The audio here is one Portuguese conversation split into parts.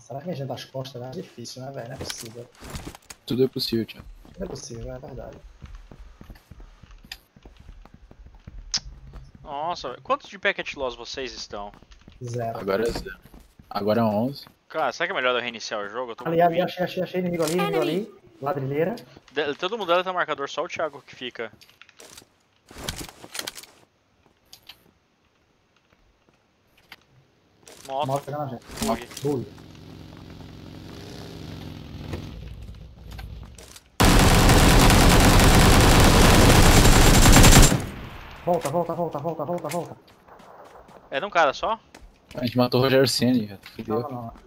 Será que a gente das costas é difícil, né, velho? Não é possível. Tudo é possível, Thiago. Não é possível, é verdade. Nossa, velho. Quantos de packet loss vocês estão? 0. Agora é 0. Agora é 11. Cara, será que é melhor eu reiniciar o jogo? Eu tô Ali, com ali, 20. achei inimigo ali, inimigo ali. Ladrilheira. Todo mundo deleta marcador, só o Thiago que fica. Moto Moto. pegando a gente. Morre. Bui. Volta, volta, volta, volta, volta, volta. É de um cara só? A gente matou o Rogério Ceni, já. Não, Fudeu. não, não.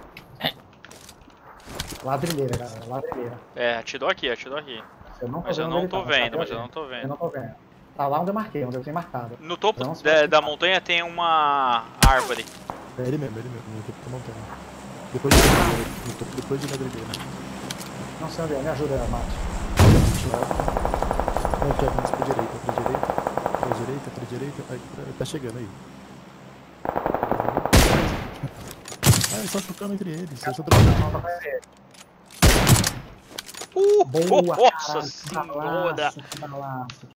Ladrilheira, galera, ladrilheira. É, atirou aqui, atirou aqui. Eu não Mas eu onde não ele tô tá, vendo, tá mas eu vendo? não tô Eu vendo. não tô vendo. Tá lá onde eu marquei, onde eu tenho marcado. No topo Não, se da você- montanha tem uma árvore. É ele mesmo, no topo da montanha. Depois de ladrilheira, no topo depois de ladrilheira. Não sei onde é, me ajuda, Mate. Não, Thiago, mais pra direita, pra direita. Pra direita, pra direita. Aí, tá chegando aí. Ah, eles estão chocando entre eles. Eles estão trocando. Boa, Nossa caralho, que senhora! balaço, que balaço.